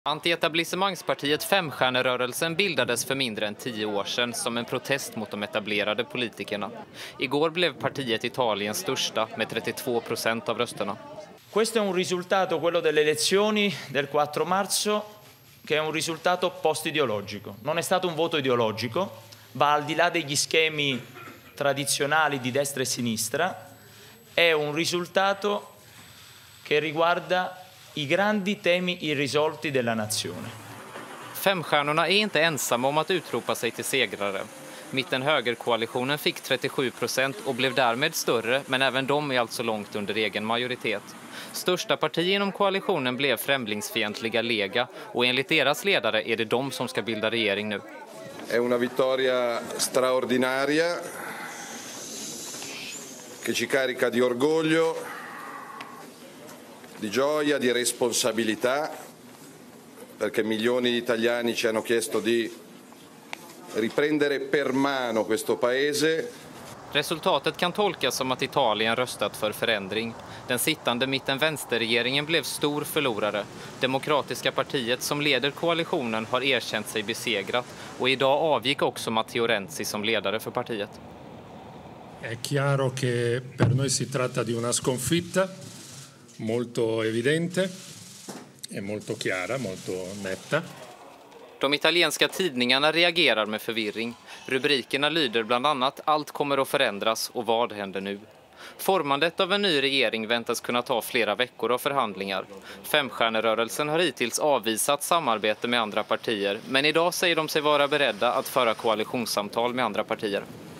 Antietablissemangspartiet Femstjärnerörelsen bildades för mindre än 10 år sedan som en protest mot de etablerade politikerna. Igår blev partiet Italiens största med 32% av rösterna. Questo è un risultato, quello delle elezioni del 4 marzo, che è un risultato post-ideologico. Non è stato un voto ideologico, va al di là degli schemi tradizionali di destra e sinistra, è un risultato che riguarda i grandi temi irrisolti della nazione. Femstjärnorna är inte ensamma om att utropa sig till segrare. Mitten-högerkoalitionen fick 37% och blev därmed större, men även de är alltså långt under egen majoritet. Största parti inom koalitionen blev främlingsfientliga Lega och enligt deras ledare är det de som ska bilda regering nu. È una vittoria straordinaria che ci carica di orgoglio, di gioia, di responsabilità, perché milioni di italiani ci hanno chiesto di riprendere per mano questo paese. Resultatet kan tolkas som att Italien röstat för förändring. Den sittande mitten-vänsterregeringen blev stor förlorare. Demokratiska partiet som leder koalitionen har erkänt sig besegrat och idag avgick också Matteo Renzi som ledare för partiet. È chiaro che per noi si tratta di una sconfitta molto evidente e molto chiara, molto netta. De italienska tidningarna reagerar med förvirring. Rubrikerna lyder bland annat "Allt kommer att förändras" och "Vad händer nu?". Formandet av en ny regering väntas kunna ta flera veckor av förhandlingar. Femstjärnerörelsen har hittills avvisat samarbete med andra partier, men idag säger de sig vara beredda att föra koalitionssamtal med andra partier.